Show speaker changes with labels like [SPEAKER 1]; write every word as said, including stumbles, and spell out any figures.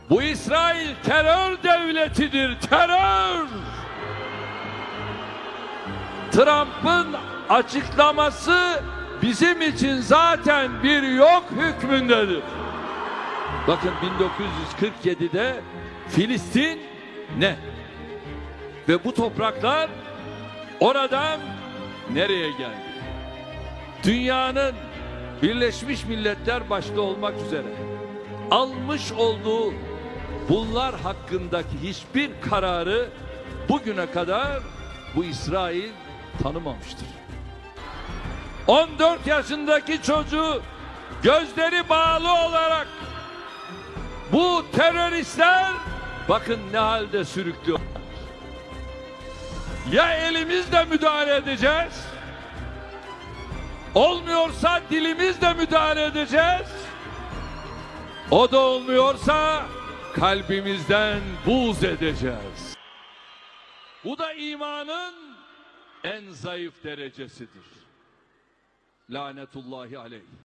[SPEAKER 1] Bu İsrail terör devletidir, terör. Trump'ın açıklaması bizim için zaten bir yok hükmündedir. Bakın bin dokuz yüz kırk yedi'de Filistin ne? Ve bu topraklar oradan nereye geldi? Dünyanın Birleşmiş Milletler başta olmak üzere almış olduğu bunlar hakkındaki hiçbir kararı bugüne kadar bu İsrail tanımamıştır. on dört yaşındaki çocuğu gözleri bağlı olarak bu teröristler bakın ne halde sürüklüyor. Ya elimizle müdahale edeceğiz, olmuyorsa dilimizle müdahale edeceğiz, o da olmuyorsa kalbimizden buğz edeceğiz. Bu da imanın en zayıf derecesidir. Lanetullahi aleyh.